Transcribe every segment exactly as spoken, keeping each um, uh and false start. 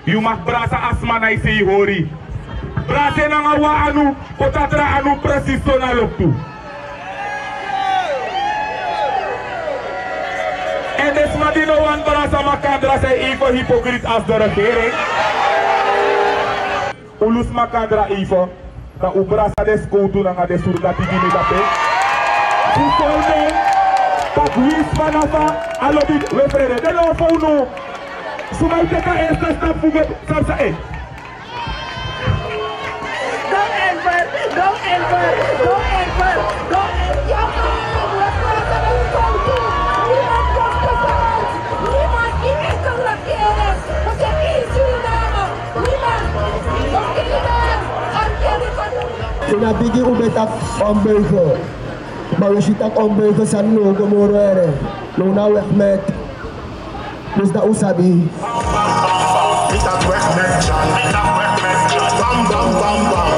You mag brasa asma na isi hori. Brase na nga wa anu, potatra anu precies to na loktu. En desma di no wan brasa makandra se even hypocriet als de regering. Ulus makandra even, dat u brasa des koutu na nga des surda tigini dape. Usolmen, tak wis vanava, alo bit, we frere, de no fauno. Sumay teka esta stap fuge, samsa eh. Don't ever, don't ever, don't ever, don't ever. Jammer, we praten in koutu. Niemand kost de kans. Niemand in enkel regering. We zijn in Suriname. Niemand. Nog kinderen. En kinderen. Sina bigi ubetak ombuigen. Maar we zitten ombuigen zijn no gomorere. No na weg met. Dus dat usabi. Met dat weg met Jan. Met dat weg met Jan. Bam bam bam bam.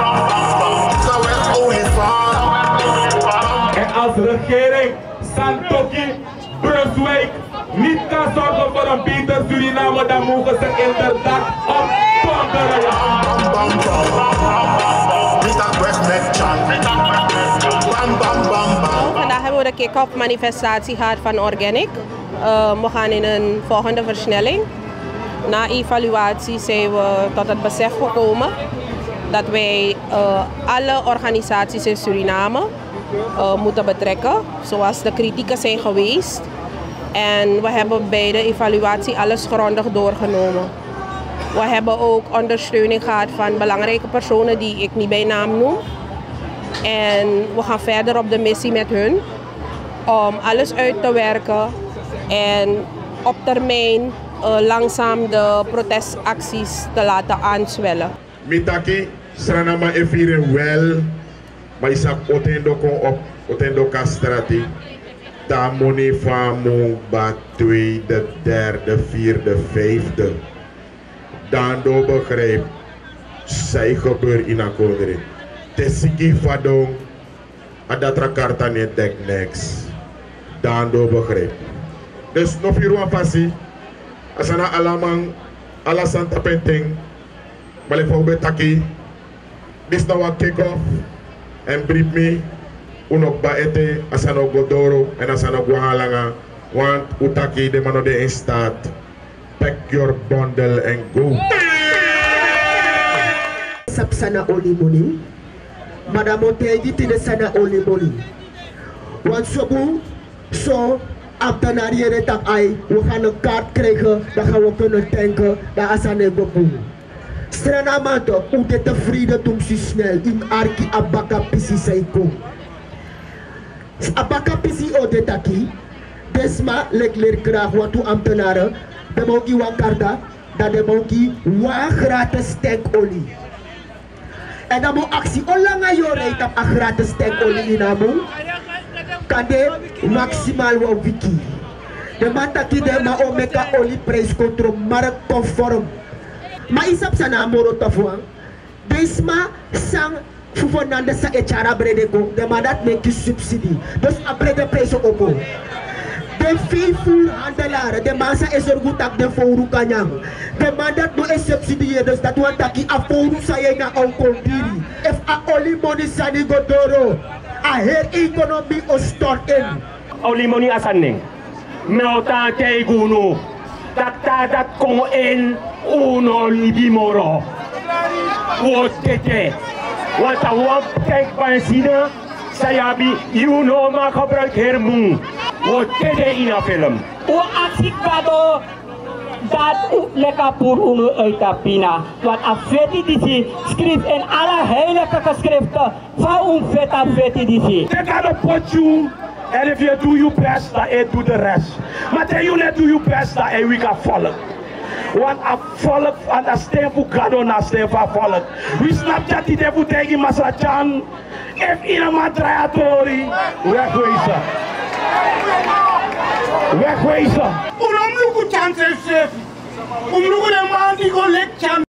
Dat weg olifant. En als regering Santoki, Brunswijk niet kan zorgen voor een beter Suriname, dan mogen ze inderdaad opdonderen. Bam bam bam. Met dat weg met Jan. Met dat weg met Jan. Bam bam bam bam. Vandaag hebben we de kick-off manifestatie gehad van Organic. Uh, we gaan in een volgende versnelling. Na evaluatie zijn we tot het besef gekomen dat wij uh, alle organisaties in Suriname uh, moeten betrekken, zoals de kritieken zijn geweest. En we hebben bij de evaluatie alles grondig doorgenomen. We hebben ook ondersteuning gehad van belangrijke personen die ik niet bij naam noem. En we gaan verder op de missie met hun om alles uit te werken en op termijn uh, langzaam de protestacties te laten aanzwellen. Mitaki, Suriname evieren wel, maar is ook otendo kon op, otendo kastrati. Daar money van mo ba tweede, derde, vierde, vijfde. Dan do begrijp, zij gebeurt in een kondre. Tesiki vadong, adatra karta niet dek niks. Dan do begrijp. Dus nog vier wan passie, asana alamang, ala santa painting, maar ik wou betaki. This now a kick-off and brief me unok baete asano godoro en asano guhalanga want utaki de mano de in staat. Pack your bundle and go. Sapsana olimoni, madame Tegi tine sana olimoni. Want sobu, so ambtenaren tak ai, we gaan een kaart krijgen, dan gaan we kunnen denken, dat asane boboe. Suriname toch, hoe dit de vrede doen zo snel, in arki abaka pisi saiko. Abaka pisi o dit aki, desma lek leer graag wat u ambtenaren, de mogi wan karta, dat de mogi wan gratis tankolie. En dan moet actie onlange jaren op een gratis tankolie in amu, kan de maximaal wel wiki. De man taki de ma omeka olieprijs controle marktconform. Maar isap sana moro tafuang. Desma sang fufonanda sa echara brede ko. De mandat neki subsidie. Dus a brede prijs oko. De veevoerhandelaren, de massa is er goed op de vooru kanyang. De mandat no is subsidie, dus dat want taki a vooru saye na onkondiri. If a olimoni sani godoro, a her economie o stort in. Olimoni asaning. Melta teguno. Dat dat kon in uno libimoro. Wat tete. Want a wap kijk pansina. Sayabi, you know ma gebruik hermoe. Wat tete in a film. O actie kado dat lekker voor uno uitapina. Want a feti disi schrift in alle heilige geschriften van un feta feti disi. They gotta put you. And if you do your best, dan do the rest. Maar dan you net do your best, dan we gaan volgen. Want a volk, en dat stem voor God, en stem voor volk. We snap dat die devil tegen Masachan. If iemand maar draaiatori, wegwezen. Wegwezen. Unom luku chance chef. Um luku de man die go lek chance.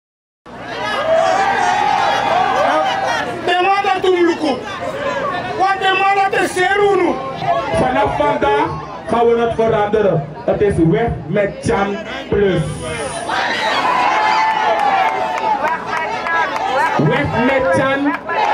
De man dat um luku. Want de man dat is serunu. Vanaf vandaag gaan we het veranderen. Het is weg met Chan Plus. Weg met Chan.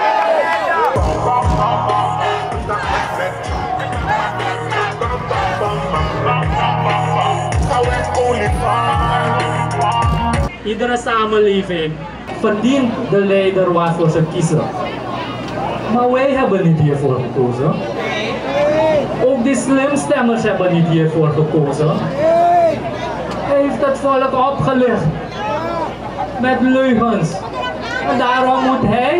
Iedere samenleving verdient de leider waarvoor ze kiezen. Maar wij hebben niet hiervoor gekozen. Ook die slimstemmers hebben niet hiervoor gekozen. Hij heeft het volk opgelicht met leugens. En daarom moet hij...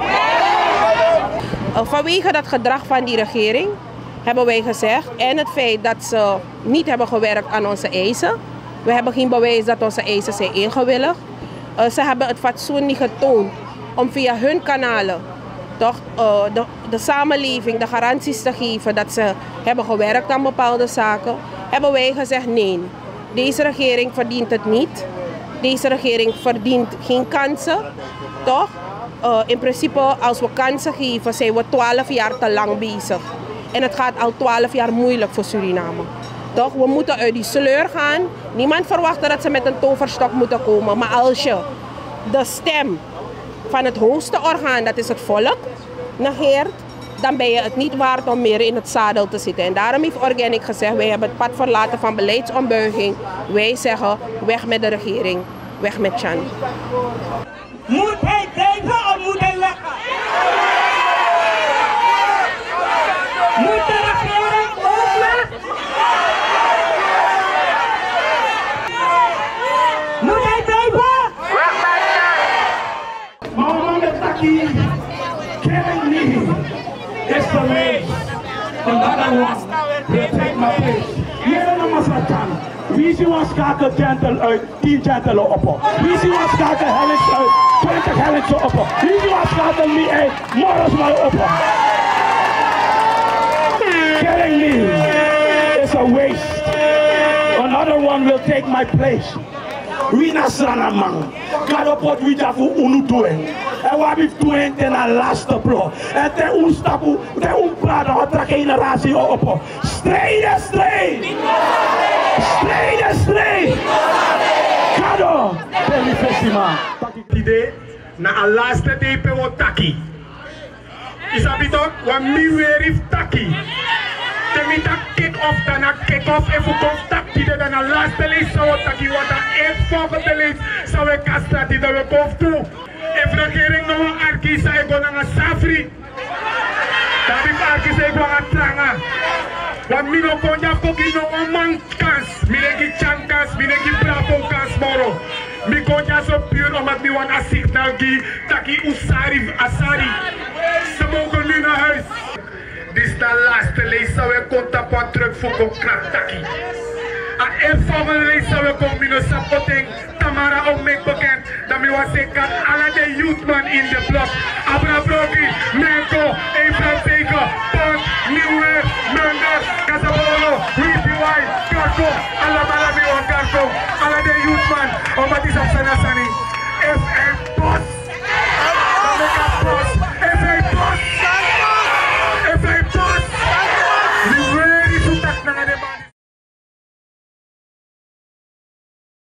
Vanwege dat gedrag van die regering hebben wij gezegd, en het feit dat ze niet hebben gewerkt aan onze eisen. We hebben geen bewijs dat onze eisen zijn ingewilligd. Uh, ze hebben het fatsoen niet getoond om via hun kanalen toch, uh, de, de samenleving de garanties te geven dat ze hebben gewerkt aan bepaalde zaken. Hebben wij gezegd nee, deze regering verdient het niet. Deze regering verdient geen kansen. Toch? Uh, in principe als we kansen geven zijn we twaalf jaar te lang bezig. En het gaat al twaalf jaar moeilijk voor Suriname. Toch? We moeten uit die sleur gaan. Niemand verwacht dat ze met een toverstok moeten komen. Maar als je de stem van het hoogste orgaan, dat is het volk, negeert, dan ben je het niet waard om meer in het zadel te zitten. En daarom heeft Organic gezegd, wij hebben het pad verlaten van beleidsombuiging. Wij zeggen, weg met de regering, weg met Chan. Moet hij blijven of moet hij leggen? Moet de regering ook weg? Moet hij blijven? Mama met Taki, killing me is the way. Another one will take my place. Hier en dan Satan. Wie zie ons schakel gentle uit, tien gentle op. Wie zie ons schakel hellish uit, twintig hellish op. Wie zie ons schakel me uit, morgens maar op. Killing me is a waste. Another one will take my place. We na Suriname. Kado pot we jafu unu doen. En wat we doen ten a laatste bro. En ten un stapu, ten un praten, wat trek generatie op. Strijden, strijd. Strijden, strijd. Kado. Perifessima. Idee na a laatste depe wo taki. Isabi toch? Wa mi weer taki. Temita kick off dan a kick off en voor contact dan a laatste lees zou het taki wat a eerst volgende lees zou ik kastra die dat we boven toe. En de regering nog een arki zou ik gaan naar Safri. Dat is arki zou ik gaan tranga. Want mi no kon ja koki no een man kans. Mi neki chan kans, mi neki bravo kans moro. Mi kon ja zo puur omdat mi wan a signal gi taki usari asari. Ze mogen nu naar huis. Dit is de laatste lees zou ik contact terug voor contract taki. A el volgende lees zou ik komen in supporting Tamara om mij bekend. Dat mi was zeker alle de youthman in de blok. Abra Brogi, Menko, Efra Vega, Pont, Nieuwe, Munder, Casabolo, Ripiwai, Karko, alle bala mi wan Karko. Alle de youthman, omdat is op zijn asani. F M